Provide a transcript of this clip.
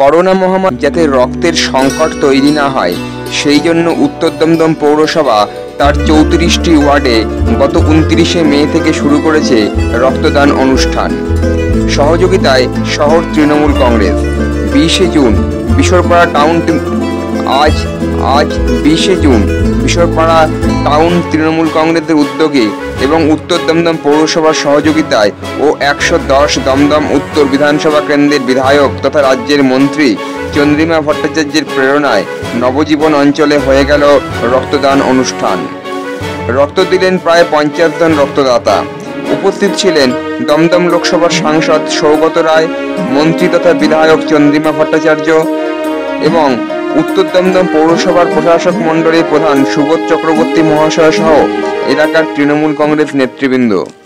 Corona মহামারী যাতে রক্তের সংকট তৈরি না হয় সেই জন্য উত্তর দমদম পৌরসভা তার 34টি ওয়ার্ডে গত 29শে মে থেকে শুরু করেছে রক্তদান অনুষ্ঠান। সহযোগিতায় শহর তৃণমূল কংগ্রেস। 20শে জুন বিশরপাড়া টাউন আজ 20শে জুন বিশরপাড়া টাউন তৃণমূল কংগ্রেসের উদ্যোগে এবং উত্তর দমদম পৌরসভার সহযোগিতায় ও 110 দমদম উত্তর বিধানসভা কেন্দ্রের বিধায়ক তথা রাজ্যের মন্ত্রী চন্দ্রিমা ভট্টাচার্যের প্রেরণায় নবজীবন অঞ্চলে হয়ে গেল রক্তদান অনুষ্ঠান। রক্ত দিলেন প্রায় 50 জন রক্তদাতা। উপস্থিত ছিলেন দমদম লোকসভার সাংসদ সৌগত রায়, মন্ত্রী তথা বিধায়ক চন্দ্রিমা ভট্টাচার্য এবং উত্তর দমদম পৌরসভার প্রশাসক মণ্ডলীর প্রধান সুবোধ চক্রবর্তী মহাশয় সহ এলাকার তৃণমূল কংগ্রেস নেতৃবৃন্দ।